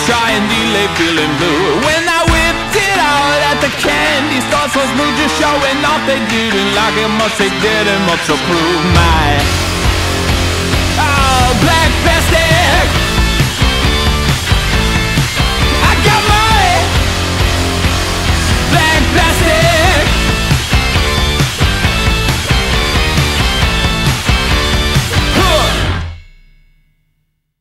try and delay feeling blue. When I whipped it out at the candy store, so smooth, just showing off, they didn't like it much, they didn't much approve. My black bastard